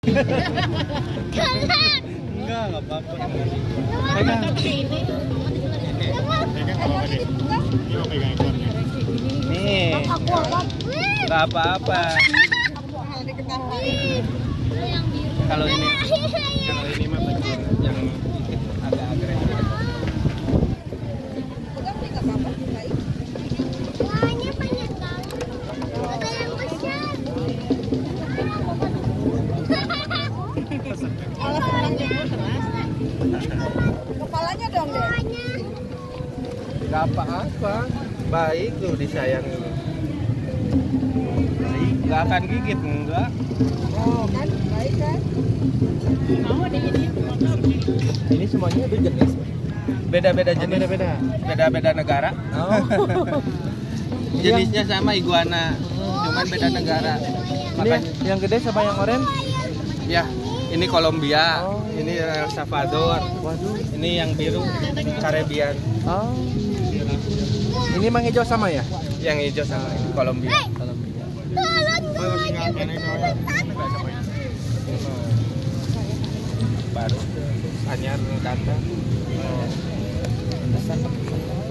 Enggak apa-apa. Pegang. Nih, nggak apa-apa. Kalau ini mah betul yang dikit agak agresif. Kepalanya dong deh. Nggak apa-apa, baik tuh disayangi. Nggak akan gigit, enggak. Oh kan, baik kan? Ini semuanya itu jenis. Beda-beda jenis. Beda-beda negara. Oh. Jenisnya sama iguana, cuman beda negara. Ini Makanya, yang gede sama yang oranye? ya, ini Kolombia, Oh. ini El Salvador, Waduh. ini yang biru Karibian, Oh. Ini mang hijau sama ya? yang hijau sama ini Kolombia. Baru anyar datang.